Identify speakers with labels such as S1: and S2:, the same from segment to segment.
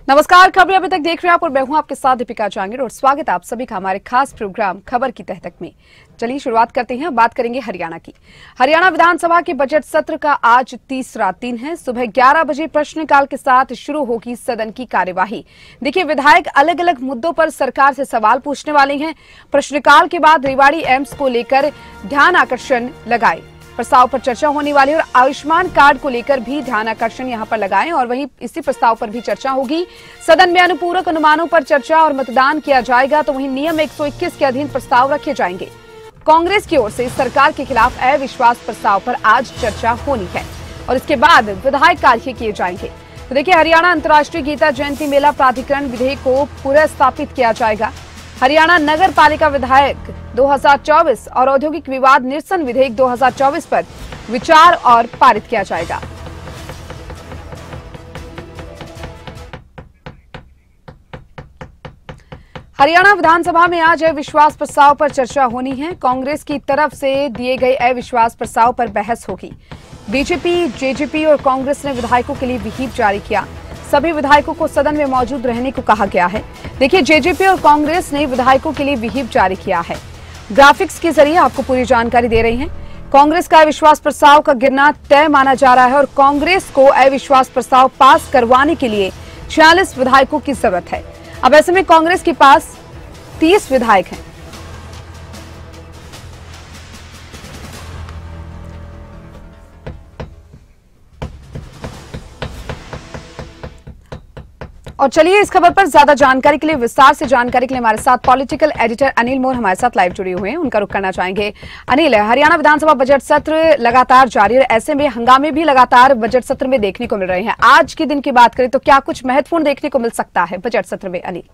S1: नमस्कार, खबरें अभी तक देख रहे हैं आप और मैं हूं आपके साथ दीपिका जांगिर और स्वागत है आप सभी का हमारे खास प्रोग्राम खबर की तह तक में। चलिए शुरुआत करते हैं। बात करेंगे हरियाणा की। हरियाणा विधानसभा के बजट सत्र का आज तीसरा दिन है। सुबह 11 बजे प्रश्नकाल के साथ शुरू होगी सदन की कार्यवाही। देखिए, विधायक अलग अलग मुद्दों पर सरकार से सवाल पूछने वाले हैं। प्रश्नकाल के बाद रेवाड़ी एम्स को लेकर ध्यान आकर्षण लगाए प्रस्ताव पर चर्चा होने वाली है और आयुष्मान कार्ड को लेकर भी ध्यान आकर्षण यहां पर लगाएं और वहीं इसी प्रस्ताव पर भी चर्चा होगी। सदन में अनुपूरक अनुमानों पर चर्चा और मतदान किया जाएगा, तो वहीं नियम 121 के अधीन प्रस्ताव रखे जाएंगे। कांग्रेस की ओर से सरकार के खिलाफ अविश्वास प्रस्ताव पर आज चर्चा होनी है और इसके बाद विधायक कार्य किए जाएंगे। तो देखिए, हरियाणा अंतर्राष्ट्रीय गीता जयंती मेला प्राधिकरण विधेयक को पुनः स्थापित किया जाएगा। हरियाणा नगर पालिका विधायक 2024 और औद्योगिक विवाद निरसन विधेयक 2024 पर विचार और पारित किया जाएगा। हरियाणा विधानसभा में आज अविश्वास प्रस्ताव पर चर्चा होनी है। कांग्रेस की तरफ से दिए गए अविश्वास प्रस्ताव पर बहस होगी। बीजेपी, जेजेपी और कांग्रेस ने विधायकों के लिए व्हिप जारी किया। सभी विधायकों को सदन में मौजूद रहने को कहा गया है। देखिए, जेजेपी और कांग्रेस ने विधायकों के लिए व्हिप जारी किया है। ग्राफिक्स के जरिए आपको पूरी जानकारी दे रही हैं। कांग्रेस का अविश्वास प्रस्ताव का गिरना तय माना जा रहा है और कांग्रेस को अविश्वास प्रस्ताव पास करवाने के लिए 46 विधायकों की जरूरत है। अब ऐसे में कांग्रेस के पास 30 विधायक हैं। और चलिए, इस खबर पर ज्यादा जानकारी के लिए, विस्तार से जानकारी के लिए हमारे साथ पॉलिटिकल एडिटर अनिल मोर हमारे साथ लाइव जुड़े हुए हैं। उनका रुख करना चाहेंगे। अनिल, हरियाणा विधानसभा बजट सत्र लगातार जारी है, ऐसे में हंगामे भी लगातार बजट सत्र में देखने को मिल रहे हैं। आज के दिन की बात करें तो क्या कुछ महत्वपूर्ण देखने को मिल सकता है बजट सत्र में, अनिल?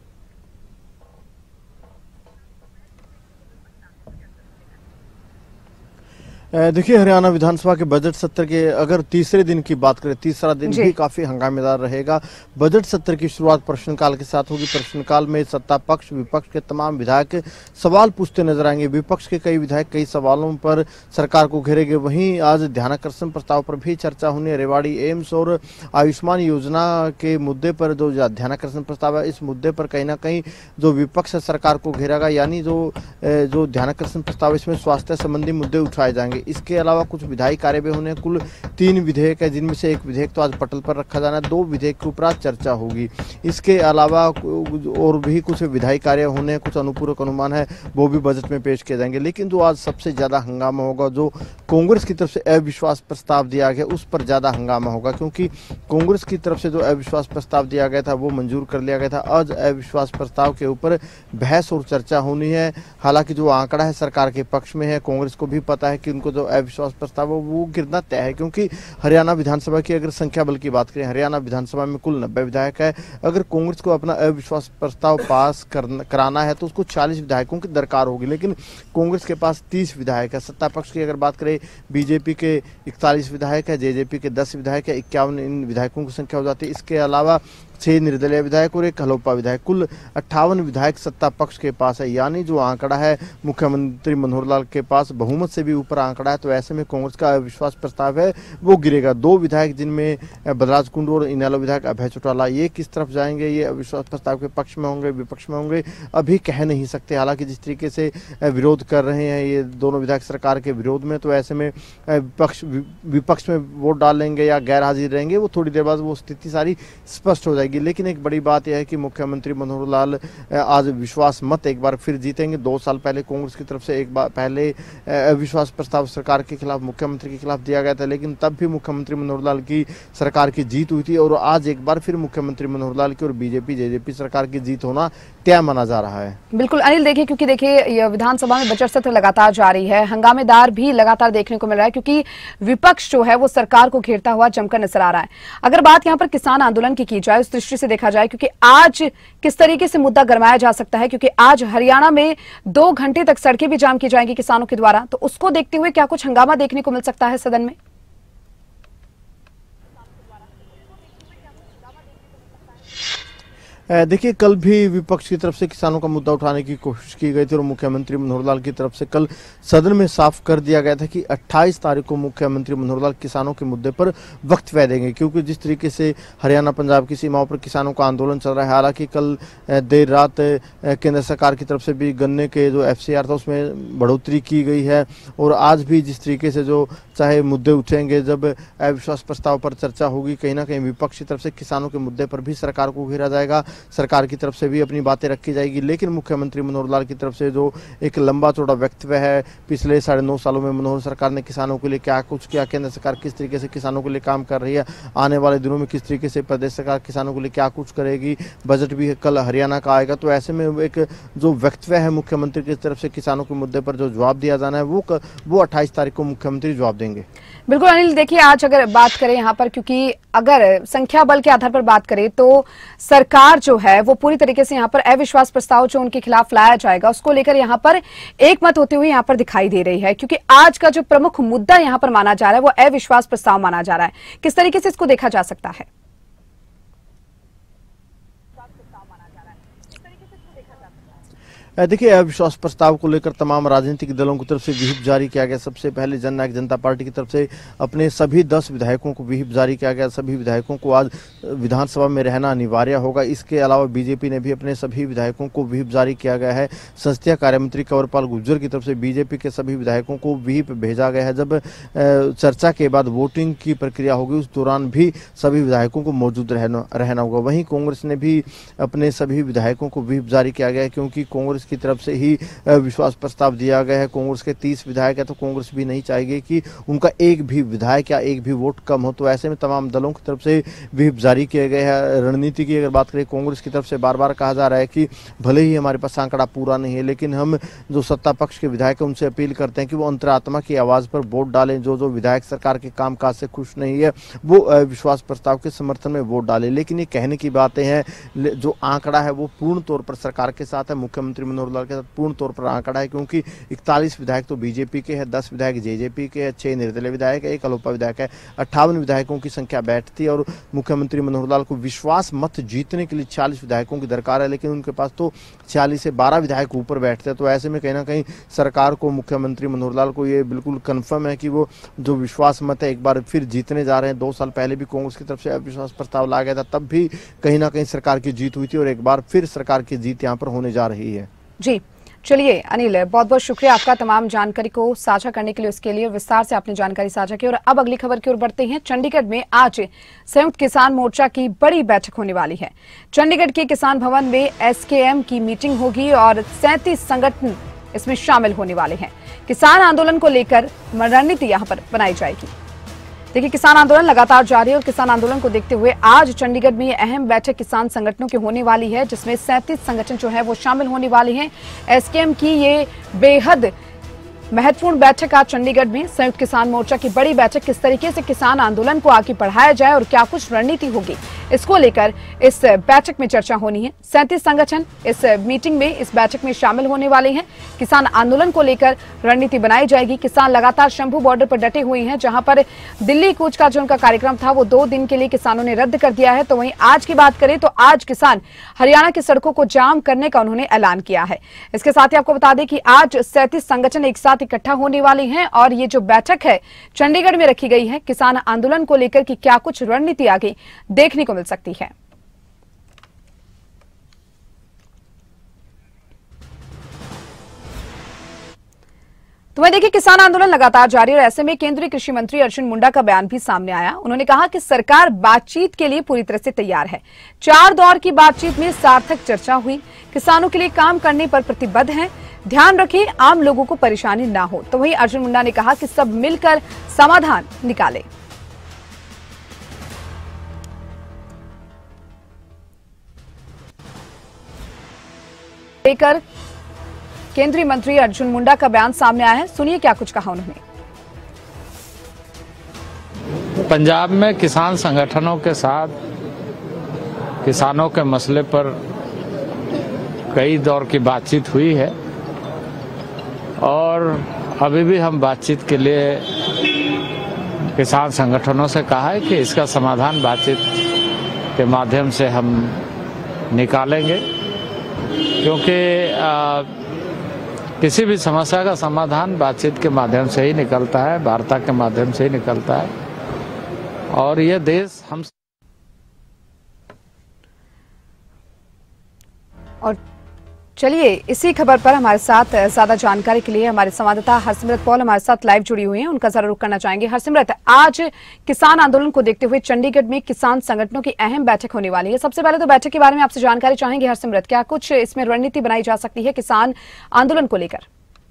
S2: देखिए, हरियाणा विधानसभा के बजट सत्र के अगर तीसरे दिन की बात करें, तीसरा दिन भी काफी हंगामेदार रहेगा। बजट सत्र की शुरुआत प्रश्नकाल के साथ होगी। प्रश्नकाल में सत्ता पक्ष विपक्ष के तमाम विधायक सवाल पूछते नजर आएंगे। विपक्ष के कई विधायक कई सवालों पर सरकार को घेरेंगे। वहीं आज ध्यानाकर्षण प्रस्ताव पर भी चर्चा होनी है। रेवाड़ी एम्स और आयुष्मान योजना के मुद्दे पर जो ध्यानाकर्षण प्रस्ताव है, इस मुद्दे पर कहीं ना कहीं जो विपक्ष है सरकार को घेरेगा, यानी जो ध्यानाकर्षण प्रस्ताव इसमें स्वास्थ्य संबंधी मुद्दे उठाए जाएंगे। इसके अलावा कुछ विधायी कार्य भी होने, कुल 3 विधेयक है, जिनमें से एक विधेयक तो आज पटल पर रखा जाना है। 2 विधेयक के ऊपर आज चर्चा होगी। इसके अलावा और भी कुछ विधायी कार्य होने, कुछ अनुपूरक अनुमान है, वो भी बजट में पेश किए जाएंगे। लेकिन जो आज सबसे ज्यादा हंगामा होगा, जो कांग्रेस की तरफ से अविश्वास प्रस्ताव दिया गया, उस पर ज्यादा हंगामा होगा, क्योंकि कांग्रेस की तरफ से जो अविश्वास प्रस्ताव दिया गया था वो मंजूर कर लिया गया था। आज अविश्वास प्रस्ताव के ऊपर बहस और चर्चा होनी है। हालांकि जो आंकड़ा है सरकार के पक्ष में है, कांग्रेस को भी पता है कि उनको जो अविश्वास प्रस्ताव है वो गिरना तय है, क्योंकि हरियाणा विधानसभा की अगर संख्या बल की बात करें, हरियाणा विधानसभा में कुल 90 विधायक है। अगर कांग्रेस को अपना अविश्वास प्रस्ताव पास कराना है तो उसको 40 विधायकों की दरकार होगी, लेकिन कांग्रेस के पास 30 विधायक है। सत्ता पक्ष की अगर बात करें, बीजेपी के 41 विधायक है, जेजेपी के 10 विधायक है, 51 इन विधायकों की संख्या हो जाती है। इसके अलावा 6 निर्दलीय विधायक और 1 हलोपा विधायक, कुल 58 विधायक सत्ता पक्ष के पास है। यानी जो आंकड़ा है मुख्यमंत्री मनोहर लाल के पास बहुमत से भी ऊपर आंकड़ा है। तो ऐसे में कांग्रेस का अविश्वास प्रस्ताव है वो गिरेगा। 2 विधायक, जिनमें बलराज कुंडू और इनेलो विधायक अभय चौटाला, ये किस तरफ जाएंगे, ये अविश्वास प्रस्ताव के पक्ष में होंगे विपक्ष में होंगे, अभी कह नहीं सकते। हालांकि जिस तरीके से विरोध कर रहे हैं ये दोनों विधायक सरकार के विरोध में, तो ऐसे में विपक्ष में वोट डालेंगे या गैर हाजिर रहेंगे, वो थोड़ी देर बाद वो स्थिति सारी स्पष्ट हो जाएगी। लेकिन एक बड़ी बात यह है कि मुख्यमंत्री मनोहर लाल आज विश्वास मत एक बार फिर जीतेंगे। 2 साल पहले कांग्रेस की तरफ से एक बार पहले अविश्वास प्रस्ताव सरकार के खिलाफ, मुख्यमंत्री के खिलाफ दिया गया था, लेकिन तब भी मुख्यमंत्री मनोहर लाल की सरकार की जीत हुई थी। और आज एक बार फिर मुख्यमंत्री मनोहर लाल की और बीजेपी जेजेपी सरकार की जीत होना तय माना जा रहा है।
S1: बिल्कुल अनिल, देखिए, क्योंकि देखिए विधानसभा में बजट सत्र लगातार जारी है, हंगामेदार भी लगातार देखने को मिल रहा है, क्योंकि विपक्ष जो है वो सरकार को घेरता हुआ जमकर नजर आ रहा है। अगर बात यहाँ पर किसान आंदोलन की जाए, उस दृष्टि से देखा जाए, क्योंकि आज किस तरीके से मुद्दा गरमाया जा सकता है, क्योंकि आज हरियाणा में 2 घंटे तक सड़कें भी जाम की जाएंगी किसानों के द्वारा, तो उसको देखते हुए क्या कुछ हंगामा देखने को मिल सकता है सदन में?
S2: देखिए, कल भी विपक्ष की तरफ से किसानों का मुद्दा उठाने की कोशिश की गई थी और मुख्यमंत्री मनोहर लाल की तरफ से कल सदन में साफ कर दिया गया था कि 28 तारीख को मुख्यमंत्री मनोहर लाल किसानों के मुद्दे पर वक्तव्य देंगे, क्योंकि जिस तरीके से हरियाणा पंजाब की सीमाओं पर किसानों का आंदोलन चल रहा है। हालांकि कल देर रात केंद्र सरकार की तरफ से भी गन्ने के जो FCR था उसमें बढ़ोतरी की गई है और आज भी जिस तरीके से जो चाहे मुद्दे उठेंगे, जब अविश्वास प्रस्ताव पर चर्चा होगी, कहीं ना कहीं विपक्ष की तरफ से किसानों के मुद्दे पर भी सरकार को घेरा जाएगा, सरकार की तरफ से भी अपनी बातें रखी जाएगी। लेकिन मुख्यमंत्री मनोहर लाल की तरफ से जो एक लंबा चौड़ा वक्तव्य है, पिछले 9.5 सालों में मनोहर सरकार ने किसानों के लिए क्या कुछ किया, केंद्र सरकार किस तरीके से किसानों के लिए काम कर रही है, आने वाले दिनों में किस तरीके से प्रदेश सरकार किसानों के लिए क्या कुछ करेगी, बजट भी कल हरियाणा का आएगा। तो ऐसे में एक जो वक्तव्य है मुख्यमंत्री की तरफ से किसानों के मुद्दे पर जो जवाब दिया जाना है वो 28 तारीख को मुख्यमंत्री जवाब देंगे।
S1: बिल्कुल अनिल, देखिए आज अगर बात करें यहाँ पर, क्योंकि अगर संख्या बल के आधार पर बात करें तो सरकार जो है वो पूरी तरीके से यहाँ पर अविश्वास प्रस्ताव जो उनके खिलाफ लाया जाएगा उसको लेकर यहाँ पर एक मत होते हुए यहाँ पर दिखाई दे रही है, क्योंकि आज का जो प्रमुख मुद्दा यहाँ पर माना जा रहा है वो अविश्वास प्रस्ताव माना जा रहा है। किस तरीके से इसको देखा जा सकता है?
S2: देखिए, अविश्वास प्रस्ताव को लेकर तमाम राजनीतिक दलों की तरफ से व्हिप जारी किया गया। सबसे पहले जननायक जनता पार्टी की तरफ से अपने सभी 10 विधायकों को व्हिप जारी किया गया। सभी विधायकों को आज विधानसभा में रहना अनिवार्य होगा। इसके अलावा बीजेपी ने भी अपने सभी विधायकों को व्हिप जारी किया गया है। संसदीय कार्य मंत्री कंवरपाल गुर्जर की तरफ से बीजेपी के सभी विधायकों को व्हिप भेजा गया है। जब चर्चा के बाद वोटिंग की प्रक्रिया होगी उस दौरान भी सभी विधायकों को मौजूद रहना होगा। वहीं कांग्रेस ने भी अपने सभी विधायकों को व्हिप जारी किया गया है, क्योंकि कांग्रेस की तरफ से ही विश्वास प्रस्ताव दिया गया है। कांग्रेस के 30 विधायक है तो कांग्रेस भी नहीं चाहेगी कि उनका एक भी विधायक या एक भी वोट कम हो। तो ऐसे में तमाम दलों की तरफ से व्हिप जारी किए गए हैं। रणनीति की अगर बात करें, कांग्रेस की तरफ से बार बार कहा जा रहा है कि भले ही हमारे पास आंकड़ा पूरा नहीं है, लेकिन हम जो सत्ता पक्ष के विधायक हैं उनसे अपील करते हैं कि वो अंतरात्मा की आवाज पर वोट डालें। जो विधायक सरकार के कामकाज से खुश नहीं है वो विश्वास प्रस्ताव के समर्थन में वोट डाले। लेकिन ये कहने की बातें हैं, जो आंकड़ा है वो पूर्ण तौर पर सरकार के साथ है, मुख्यमंत्री मनोहर लाल के साथ पूर्ण तौर पर आंकड़ा है, क्योंकि 41 विधायक तो बीजेपी के हैं, 10 विधायक जेजेपी के हैं, 6 निर्दलीय विधायक है, 1 अलोपा विधायक है। 58 विधायकों की संख्या बैठती है और मुख्यमंत्री मनोहर लाल को विश्वास मत जीतने के लिए 40 विधायकों की दरकार है, लेकिन उनके पास तो 40 से 12 विधायक ऊपर बैठते हैं। तो ऐसे में कहीं ना कहीं सरकार को, मुख्यमंत्री मनोहर लाल को ये बिल्कुल कन्फर्म है कि वो जो विश्वास मत है एक बार फिर जीतने जा रहे हैं। 2 साल पहले भी कांग्रेस की तरफ से अविश्वास प्रस्ताव लाया गया था, तब भी कहीं ना कहीं सरकार की जीत हुई थी और एक बार फिर सरकार की जीत यहाँ पर होने जा रही है।
S1: जी चलिए अनिल, बहुत बहुत शुक्रिया आपका तमाम जानकारी को साझा करने के लिए, उसके लिए विस्तार से आपने जानकारी साझा की। और अब अगली खबर की ओर बढ़ते हैं। चंडीगढ़ में आज संयुक्त किसान मोर्चा की बड़ी बैठक होने वाली है। चंडीगढ़ के किसान भवन में SKM की मीटिंग होगी और 37 संगठन इसमें शामिल होने वाले हैं। किसान आंदोलन को लेकर रणनीति यहाँ पर बनाई जाएगी। देखिए, किसान आंदोलन लगातार जारी है और किसान आंदोलन को देखते हुए आज चंडीगढ़ में अहम बैठक किसान संगठनों की होने वाली है, जिसमें 37 संगठन जो है वो शामिल होने वाले हैं। SKM की ये बेहद महत्वपूर्ण बैठक आज चंडीगढ़ में, संयुक्त किसान मोर्चा की बड़ी बैठक, किस तरीके से किसान आंदोलन को आगे बढ़ाया जाए और क्या कुछ रणनीति होगी इसको लेकर इस बैठक में चर्चा होनी है। 37 संगठन इस मीटिंग में, इस बैठक में शामिल होने वाले हैं। किसान आंदोलन को लेकर रणनीति बनाई जाएगी। किसान लगातार शंभू बॉर्डर पर डटे हुए हैं, जहां पर दिल्ली कूच का जो उनका कार्यक्रम था वो 2 दिन के लिए किसानों ने रद्द कर दिया है। तो वहीं आज की बात करें तो आज किसान हरियाणा की सड़कों को जाम करने का उन्होंने ऐलान किया है। इसके साथ ही आपको बता दें कि आज 37 संगठन एक साथ इकट्ठा होने वाले हैं और ये जो बैठक है चंडीगढ़ में रखी गई है, किसान आंदोलन को लेकर कि क्या कुछ रणनीति आगे देखने को मिल सकती है। तो वह देखिए, किसान आंदोलन लगातार जारी है और ऐसे में केंद्रीय कृषि मंत्री अर्जुन मुंडा का बयान भी सामने आया। उन्होंने कहा कि सरकार बातचीत के लिए पूरी तरह से तैयार है। 4 दौर की बातचीत में सार्थक चर्चा हुई, किसानों के लिए काम करने पर प्रतिबद्ध हैं। ध्यान रखें आम लोगों को परेशानी ना हो। तो वहीं अर्जुन मुंडा ने कहा कि सब मिलकर समाधान निकालें। लेकर केंद्रीय मंत्री अर्जुन मुंडा का बयान सामने आया है, सुनिए क्या कुछ कहा उन्होंने।
S3: पंजाब में किसान संगठनों के साथ किसानों के मसले पर कई दौर की बातचीत हुई है और अभी भी हम बातचीत के लिए किसान संगठनों से कहा है कि इसका समाधान बातचीत के माध्यम से हम निकालेंगे, क्योंकि किसी भी समस्या का समाधान बातचीत के माध्यम से ही निकलता है, वार्ता के माध्यम से ही निकलता है। और ये देश हम
S1: और चलिए इसी खबर पर हमारे साथ ज्यादा जानकारी के लिए हमारे संवाददाता हरसिमरत पॉल हमारे साथ लाइव जुड़ी हुई हैं, उनका जरा रुख करना चाहेंगे। हरसिमरत, आज किसान आंदोलन को देखते हुए चंडीगढ़ में किसान संगठनों की अहम बैठक होने वाली है। सबसे पहले तो बैठक के बारे में आपसे जानकारी चाहेंगे हरसिमरत, क्या कुछ इसमें रणनीति बनाई जा सकती है किसान आंदोलन को लेकर?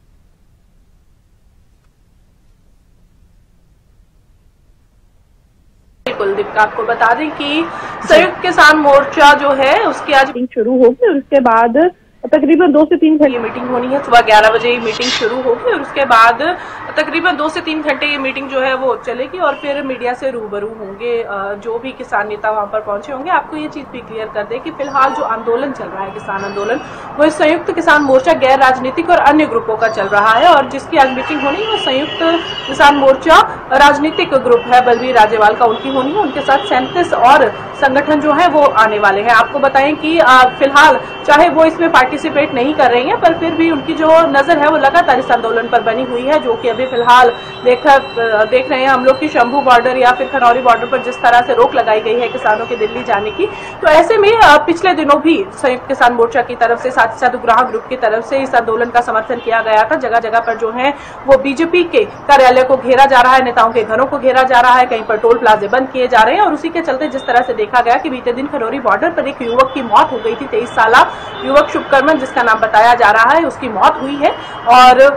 S4: बिल्कुल दीपिका, आपको बता दें कि संयुक्त किसान मोर्चा जो है उसकी आज मीटिंग शुरू होगी और उसके बाद तकरीबन 2 से 3 घंटे ये मीटिंग होनी है। सुबह 11 बजे ये मीटिंग शुरू होगी और उसके बाद तकरीबन 2 से 3 घंटे ये मीटिंग जो है वो चलेगी और फिर मीडिया से रूबरू होंगे जो भी किसान नेता वहां पर पहुंचे होंगे। आपको ये चीज भी क्लियर कर दे कि फिलहाल जो आंदोलन चल रहा है किसान आंदोलन, वो संयुक्त किसान मोर्चा गैर राजनीतिक और अन्य ग्रुपों का चल रहा है और जिसकी आज मीटिंग होनी है वो संयुक्त किसान मोर्चा राजनीतिक ग्रुप है बलबीर राजेवाल का, उनकी होनी है। उनके साथ 37 और संगठन जो है वो आने वाले हैं। आपको बताएं कि फिलहाल चाहे वो इसमें पार्टिसिपेट नहीं कर रही हैं, पर फिर भी उनकी जो नजर है वो लगातार इस आंदोलन पर बनी हुई है, जो कि अभी फिलहाल देख रहे हैं हम लोग की शंभू बॉर्डर या फिर खनौरी बॉर्डर पर जिस तरह से रोक लगाई गई है किसानों के दिल्ली जाने की। तो ऐसे में पिछले दिनों भी संयुक्त किसान मोर्चा की तरफ से, साथ ही साथ उग्राह ग्रुप की तरफ से इस आंदोलन का समर्थन किया गया था। जगह जगह पर जो है वो बीजेपी के कार्यालय को घेरा जा रहा है, नेताओं के घरों को घेरा जा रहा है, कहीं पर टोल प्लाजे बंद किए जा रहे हैं और उसी के चलते जिस तरह से देखा गया कि बीते दिन खनौरी बॉर्डर पर एक युवक की मौत हो गई थी। 23 साल युवक शुभकर्मन जिसका नाम बताया जा रहा है, उसकी मौत हुई है और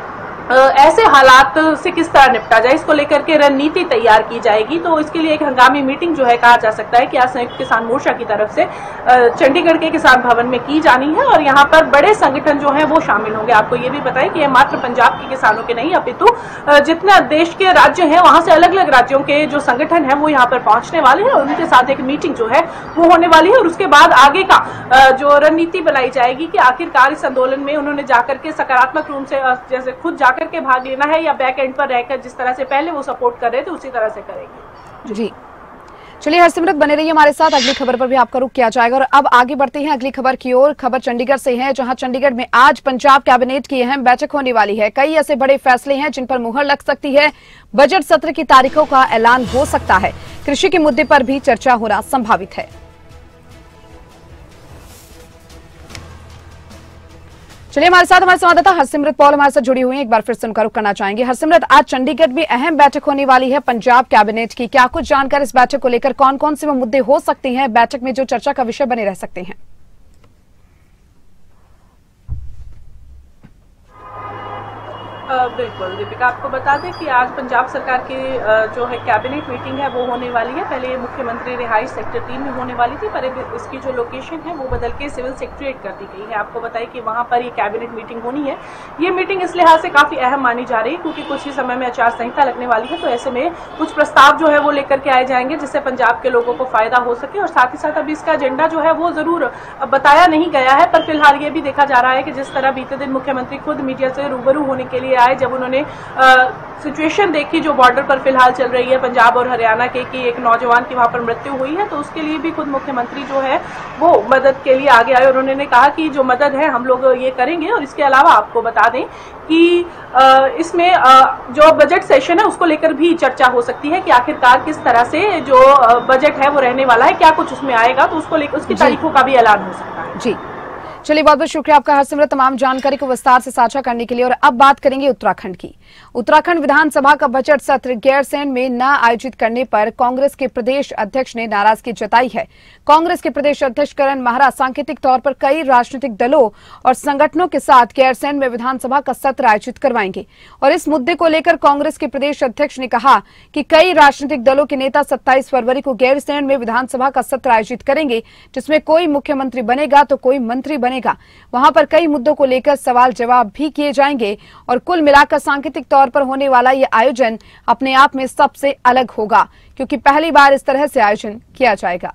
S4: ऐसे हालात से किस तरह निपटा जाए इसको लेकर के रणनीति तैयार की जाएगी। तो इसके लिए एक हंगामी मीटिंग जो है कहा जा सकता है कि आज संयुक्त किसान मोर्चा की तरफ से चंडीगढ़ के किसान भवन में की जानी है और यहाँ पर बड़े संगठन जो है वो शामिल होंगे। आपको ये भी बताएं कि ये मात्र पंजाब के किसानों के नहीं अपितु जितने देश के राज्य हैं वहां से अलग अलग राज्यों के जो संगठन है वो यहाँ पर पहुंचने वाले हैं और उनके साथ एक मीटिंग जो है वो होने वाली है और उसके बाद आगे का जो रणनीति बनाई जाएगी कि आखिरकार इस आंदोलन में उन्होंने जाकर के सकारात्मक रूप से जैसे खुद जाकर के भाग लेना है या बैक एंड पर रहकर जिस तरह से पहले वो सपोर्ट कर रहे थे उसी तरह से करेंगे।
S1: जी चलिए हरसिमरत, बने रहिए हमारे साथ, अगली खबर पर भी आपका रुख किया जाएगा। और अब आगे बढ़ते हैं अगली खबर की ओर। खबर चंडीगढ़ से है, जहां चंडीगढ़ में आज पंजाब कैबिनेट की अहम बैठक होने वाली है। कई ऐसे बड़े फैसले हैं जिन पर मुहर लग सकती है। बजट सत्र की तारीखों का ऐलान हो सकता है। कृषि के मुद्दे पर भी चर्चा होना संभावित है। चलिए हमारे साथ हमारे संवाददाता हरसिमरत पॉल हमारे साथ जुड़ी हुई हैं, एक बार फिर से उनका रुख करना चाहेंगे। हरसिमरत, आज चंडीगढ़ में अहम बैठक होने वाली है पंजाब कैबिनेट की, क्या कुछ जानकर इस बैठक को लेकर कौन कौन से वो मुद्दे हो सकते हैं बैठक में जो चर्चा का विषय बने रह सकते हैं?
S4: बिल्कुल दीपिका, आपको बता दें कि आज पंजाब सरकार की जो है कैबिनेट मीटिंग है वो होने वाली है। पहले ये मुख्यमंत्री रिहाइश सेक्टर 3 में होने वाली थी, पर इसकी जो लोकेशन है वो बदल के सिविल सेक्रेटरीट कर दी गई है। आपको बताएं कि वहां पर ये कैबिनेट मीटिंग होनी है। ये मीटिंग इस लिहाज से काफी अहम मानी जा रही है क्योंकि कुछ ही समय में आचार संहिता लगने वाली है, तो ऐसे में कुछ प्रस्ताव जो है वो लेकर के आए जाएंगे जिससे पंजाब के लोगों को फायदा हो सके। और साथ ही साथ अभी इसका एजेंडा जो है वो जरूर बताया नहीं गया है, पर फिलहाल ये भी देखा जा रहा है कि जिस तरह बीते दिन मुख्यमंत्री खुद मीडिया से रूबरू होने के लिए आए, जब उन्होंने सिचुएशन देखी जो बॉर्डर पर फिलहाल चल रही है पंजाब और हरियाणा के, कि एक नौजवान की वहां पर मृत्यु हुई है, तो उसके लिए भी खुद मुख्यमंत्री जो है वो मदद के लिए आगे आए और उन्होंने कहा कि जो मदद है हम लोग ये करेंगे। और इसके अलावा आपको बता दें कि इसमें जो बजट सेशन है उसको लेकर भी चर्चा हो सकती है कि आखिरकार किस तरह से जो बजट है वो रहने वाला है, क्या कुछ उसमें आएगा, तो उसको लेकर उसकी तारीखों का भी ऐलान हो सकता है।
S1: जी चलिए, बहुत बहुत शुक्रिया आपका हरसिमरत तमाम जानकारी को विस्तार से साझा करने के लिए। और अब बात करेंगे उत्तराखंड की। उत्तराखंड विधानसभा का बजट सत्र गैरसैंण में न आयोजित करने पर कांग्रेस के प्रदेश अध्यक्ष ने नाराजगी जताई है। कांग्रेस के प्रदेश अध्यक्ष करण माहरा सांकेतिक तौर पर कई राजनीतिक दलों और संगठनों के साथ गैरसैंण में विधानसभा का सत्र आयोजित करवाएंगे। और इस मुद्दे को लेकर कांग्रेस के प्रदेश अध्यक्ष ने कहा कि कई राजनीतिक दलों के नेता 27 फरवरी को गैरसैंण में विधानसभा का सत्र आयोजित करेंगे, जिसमें कोई मुख्यमंत्री बनेगा तो कोई मंत्री बनेगा। वहां पर कई मुद्दों को लेकर सवाल जवाब भी किए जाएंगे और कुल मिलाकर सांकेतिक तौर पर होने वाला यह आयोजन अपने आप में सबसे अलग होगा, क्योंकि पहली बार इस तरह से आयोजन किया जाएगा।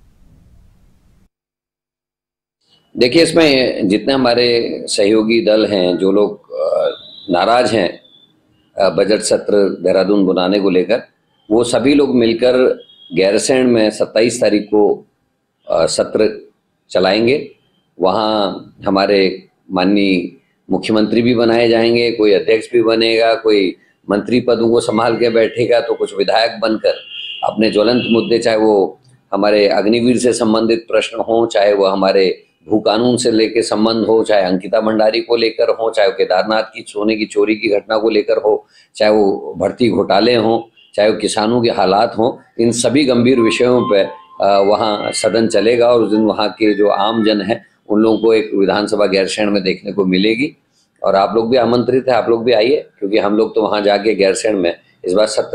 S5: देखिए, इसमें जितने हमारे सहयोगी दल हैं, जो लोग नाराज हैं बजट सत्र देहरादून बुलाने को लेकर, वो सभी लोग मिलकर गैरसैंण में 27 तारीख को सत्र चलाएंगे। वहाँ हमारे माननीय मुख्यमंत्री भी बनाए जाएंगे, कोई अध्यक्ष भी बनेगा, कोई मंत्री पदों को संभाल के बैठेगा, तो कुछ विधायक बनकर अपने ज्वलंत मुद्दे, चाहे वो हमारे अग्निवीर से संबंधित प्रश्न हो, चाहे वो हमारे भू कानून से लेकर संबंध हो, चाहे अंकिता भंडारी को लेकर हो, चाहे वो केदारनाथ की सोने की चोरी की घटना को लेकर हो, चाहे वो भर्ती घोटाले हों, चाहे वो किसानों के हालात हों, इन सभी गंभीर विषयों पे वहाँ सदन चलेगा और उस दिन वहाँ के जो आम जन है उन लोगों को एक विधानसभा गैरसैंण में देखने को मिलेगी। और आप लोग भी आमंत्रित है, आप लोग भी आइए, क्योंकि हम लोग तो वहाँ जाके गैरसैंण में इस बार सत्र।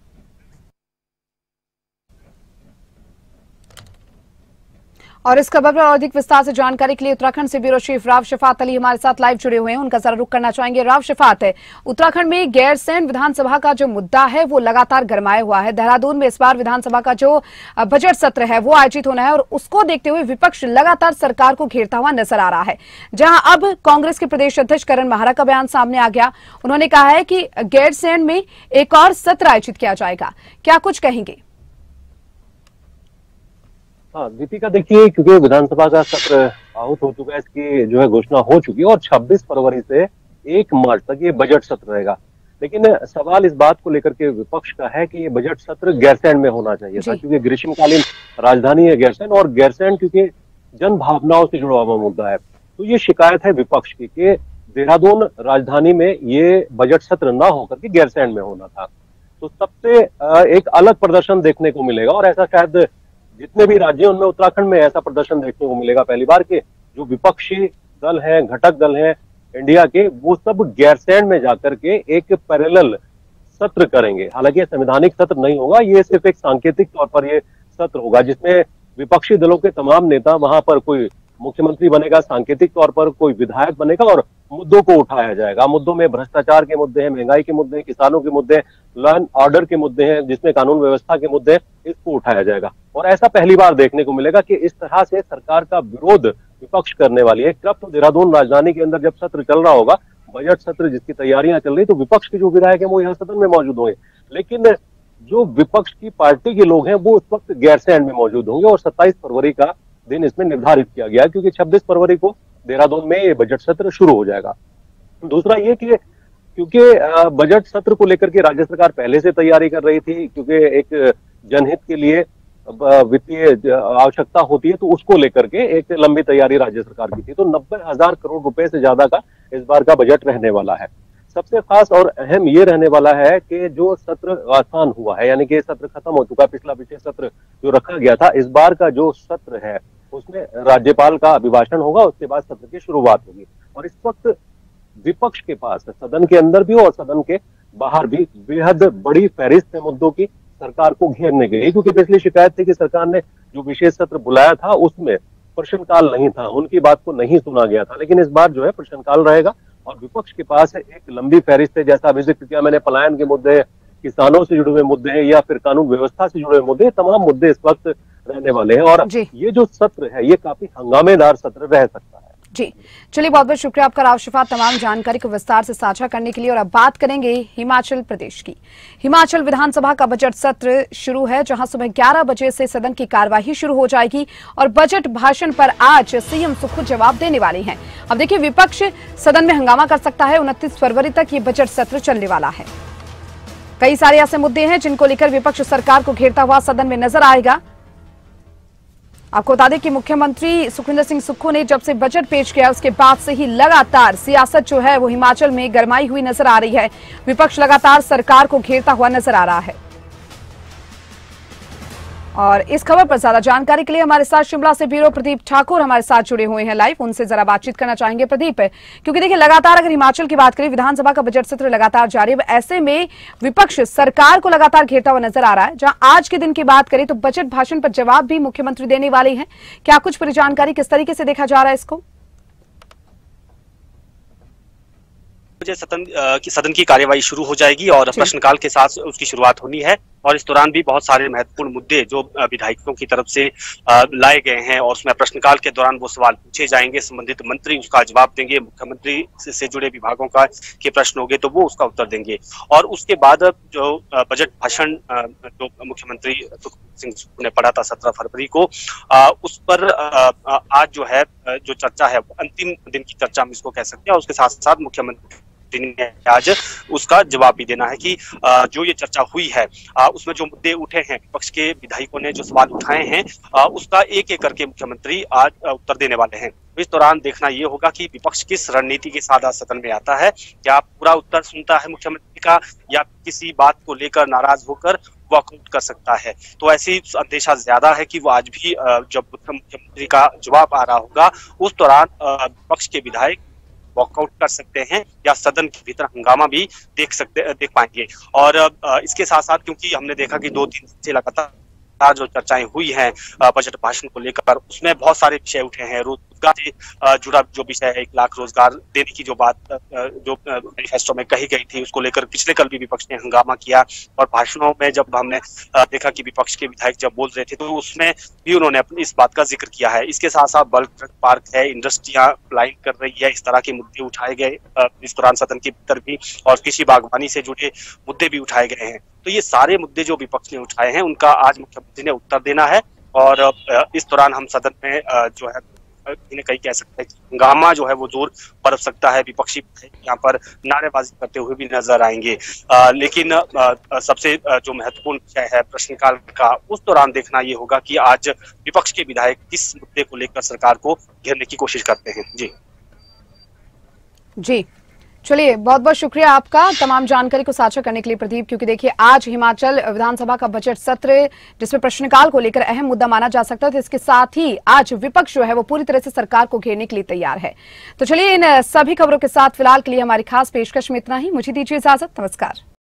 S1: और इस खबर पर और अधिक विस्तार से जानकारी के लिए उत्तराखंड से ब्यूरो चीफ राव शफात अली हमारे साथ लाइव जुड़े हुए हैं, उनका जरा रुख करना चाहेंगे। राव शफात, उत्तराखंड में गैरसैंण विधानसभा का जो मुद्दा है वो लगातार गरमाया हुआ है। देहरादून में इस बार विधानसभा का जो बजट सत्र है वो आयोजित होना है और उसको देखते हुए विपक्ष लगातार सरकार को घेरता हुआ नजर आ रहा है। जहां अब कांग्रेस के प्रदेश अध्यक्ष करण माहरा का बयान सामने आ गया, उन्होंने कहा है कि गैरसैंण में एक और सत्र आयोजित किया जाएगा, क्या कुछ कहेंगे?
S6: हाँ दीपिका, देखिए, क्योंकि विधानसभा का सत्र आहूत हो चुका है, इसकी जो है घोषणा हो चुकी है और 26 फरवरी से 1 मार्च तक ये बजट सत्र रहेगा। लेकिन सवाल इस बात को लेकर के विपक्ष का है कि ये बजट सत्र गैरसैंण में होना चाहिए था, क्योंकि ग्रीष्मकालीन राजधानी है गैरसैंण और गैरसैंण क्योंकि जन भावनाओं से जुड़ा हुआ मुद्दा है। तो ये शिकायत है विपक्ष की कि देहरादून राजधानी में ये बजट सत्र ना होकर के गैरसैंण में होना था। तो सबसे एक अलग प्रदर्शन देखने को मिलेगा और ऐसा शायद जितने भी राज्य हैं उनमें उत्तराखंड में ऐसा प्रदर्शन देखने को मिलेगा पहली बार के जो विपक्षी दल हैं, घटक दल हैं इंडिया के, वो सब गैरसैंण में जाकर के एक पैरेलल सत्र करेंगे। हालांकि संवैधानिक सत्र नहीं होगा, ये सिर्फ एक सांकेतिक तौर पर ये सत्र होगा जिसमें विपक्षी दलों के तमाम नेता, वहां पर कोई मुख्यमंत्री बनेगा सांकेतिक तौर पर, कोई विधायक बनेगा और मुद्दों को उठाया जाएगा। मुद्दों में भ्रष्टाचार के मुद्दे हैं, महंगाई के मुद्दे हैं, किसानों के मुद्दे हैं, लॉ एंड ऑर्डर के मुद्दे हैं, जिसमें कानून व्यवस्था के मुद्दे हैं, इसको उठाया जाएगा। और ऐसा पहली बार देखने को मिलेगा कि इस तरह से सरकार का विरोध विपक्ष करने वाली है। कब तो देहरादून राजधानी के अंदर जब सत्र चल रहा होगा, बजट सत्र जिसकी तैयारियां चल रही, तो विपक्ष के जो विधायक है वो यहाँ सदन में मौजूद होंगे, लेकिन जो विपक्ष की पार्टी के लोग हैं वो उस वक्त गैरसैंण में मौजूद होंगे। और 27 फरवरी का दिन इसमें निर्धारित किया गया है, क्योंकि 26 फरवरी को देहरादून में ये बजट सत्र शुरू हो जाएगा। दूसरा ये कि क्योंकि बजट सत्र को लेकर के राज्य सरकार पहले से तैयारी कर रही थी, क्योंकि एक जनहित के लिए वित्तीय आवश्यकता होती है, तो उसको लेकर के एक लंबी तैयारी राज्य सरकार की थी। तो 90,000 करोड़ रुपए से ज्यादा का इस बार का बजट रहने वाला है। सबसे खास और अहम ये रहने वाला है कि जो सत्र आसान हुआ है, यानी कि सत्र खत्म हो चुका है, पिछले सत्र जो रखा गया था, इस बार का जो सत्र है उसमें राज्यपाल का अभिभाषण होगा, उसके बाद सत्र की शुरुआत होगी। और इस वक्त विपक्ष के पास सदन के अंदर भी और सदन के बाहर भी बेहद बड़ी फहरिस्त है मुद्दों की सरकार को घेरने के लिए, क्योंकि पिछली शिकायत थी कि सरकार ने जो विशेष सत्र बुलाया था उसमें प्रश्नकाल नहीं था, उनकी बात को नहीं सुना गया था। लेकिन इस बार जो है प्रश्नकाल रहेगा और विपक्ष के पास एक लंबी फहरिस्त है, जैसा अभी जिक्र किया मैंने, पलायन के मुद्दे, किसानों से जुड़े हुए मुद्दे हैं या फिर कानून व्यवस्था से जुड़े हुए मुद्दे, तमाम मुद्दे इस वक्त रहने वाले हैं। और ये जो सत्र है ये काफी हंगामेदार सत्र रह सकता है।
S1: जी, चलिए, बहुत बहुत शुक्रिया आपका राव शफात तमाम जानकारी को विस्तार से साझा करने के लिए। और अब बात करेंगे हिमाचल प्रदेश की। हिमाचल विधानसभा का बजट सत्र शुरू है, जहां सुबह 11 बजे से सदन की कार्यवाही शुरू हो जाएगी और बजट भाषण पर आज सीएम सुखू जवाब देने वाले हैं। अब देखिए, विपक्ष सदन में हंगामा कर सकता है। 29 फरवरी तक ये बजट सत्र चलने वाला है। कई सारे ऐसे मुद्दे हैं जिनको लेकर विपक्ष सरकार को घेरता हुआ सदन में नजर आएगा। आपको बता दें कि मुख्यमंत्री सुखविंदर सिंह सुक्खू ने जब से बजट पेश किया उसके बाद से ही लगातार सियासत जो है वो हिमाचल में गरमाई हुई नजर आ रही है। विपक्ष लगातार सरकार को घेरता हुआ नजर आ रहा है। और इस खबर पर ज्यादा जानकारी के लिए हमारे साथ शिमला से ब्यूरो प्रदीप ठाकुर हमारे साथ जुड़े हुए हैं लाइव, उनसे जरा बातचीत करना चाहेंगे। प्रदीप, क्योंकि देखिए लगातार अगर हिमाचल की बात करें, विधानसभा का बजट सत्र लगातार जारी है, ऐसे में विपक्ष सरकार को लगातार घेरता हुआ नजर आ रहा है। जहां आज के दिन की बात करें तो बजट भाषण पर जवाब भी मुख्यमंत्री देने वाले हैं। क्या कुछ पूरी जानकारी, किस तरीके से देखा जा रहा है इसको?
S7: बजे सदन की कार्यवाही शुरू हो जाएगी और प्रश्नकाल के साथ उसकी शुरुआत होनी है। और इस दौरान भी बहुत सारे महत्वपूर्ण मुद्दे जो विधायकों की तरफ से लाए गए हैं और उसमें प्रश्नकाल के दौरान वो सवाल पूछे जाएंगे, संबंधित मंत्री उसका जवाब देंगे, मुख्यमंत्री से जुड़े विभागों के प्रश्न होंगे तो वो उसका उत्तर देंगे। और उसके बाद जो बजट भाषण जो मुख्यमंत्री सिंह ने पढ़ा था 17 फरवरी को, उस पर आज जो है जो चर्चा है अंतिम दिन की चर्चा हम इसको कह सकते हैं। और उसके साथ साथ मुख्यमंत्री ने आज उसका जवाब भी देना है कि जो ये चर्चा हुई है उसमें जो मुद्दे उठे हैं, विपक्ष के विधायकों ने जो सवाल उठाए हैं उसका एक एक करके मुख्यमंत्री आज उत्तर देने वाले हैं। इस दौरान देखना ये होगा कि विपक्ष किस रणनीति के साथ सदन में आता है, क्या पूरा उत्तर सुनता है मुख्यमंत्री का या किसी बात को लेकर नाराज होकर वॉकआउट कर सकता है। तो ऐसी अंदेशा ज्यादा है कि वो आज भी जब मुख्यमंत्री का जवाब आ रहा होगा उस दौरान विपक्ष के विधायक वॉकआउट कर सकते हैं या सदन के भीतर हंगामा भी देख पाएंगे। और इसके साथ साथ क्योंकि हमने देखा कि 2-3 दिन से लगातार जो चर्चाएं हुई हैं बजट भाषण को लेकर, उसमें बहुत सारे विषय उठे हैं। रोजगार से जुड़ा जो विषय है, 1 लाख रोजगार देने की जो बात जो मैनिफेस्टो में कही गई थी उसको लेकर पिछले कल भी विपक्ष ने हंगामा किया। और भाषणों में जब हमने देखा कि विपक्ष के विधायक जब बोल रहे थे तो उसमें भी उन्होंने अपनी इस बात का जिक्र किया है। इसके साथ साथ बल्क ट्रक पार्क है, इंडस्ट्रियां लाइन कर रही है, इस तरह के मुद्दे उठाए गए इस दौरान सदन के भीतर भी। और कृषि बागवानी से जुड़े मुद्दे भी उठाए गए हैं। तो ये सारे मुद्दे जो विपक्ष ने उठाए हैं उनका आज मुख्यमंत्री ने उत्तर देना है। और इस दौरान हम सदन में जो है इन्हें कहीं कह सकते हैं कि हंगामा जो है वो जोर बरप सकता है। विपक्षी यहाँ पर नारेबाजी करते हुए भी नजर आएंगे। लेकिन सबसे जो महत्वपूर्ण विषय है प्रश्नकाल का, उस दौरान देखना ये होगा कि आज विपक्ष के विधायक किस मुद्दे को लेकर सरकार को घेरने की कोशिश करते हैं।
S1: जी चलिए, बहुत बहुत शुक्रिया आपका तमाम जानकारी को साझा करने के लिए प्रदीप। क्योंकि देखिए आज हिमाचल विधानसभा का बजट सत्र जिसमें प्रश्नकाल को लेकर अहम मुद्दा माना जा सकता है, तो इसके साथ ही आज विपक्ष जो है वो पूरी तरह से सरकार को घेरने के लिए तैयार है। तो चलिए इन सभी खबरों के साथ फिलहाल के लिए हमारी खास पेशकश में इतना ही। मुझे दीजिए इजाजत, नमस्कार।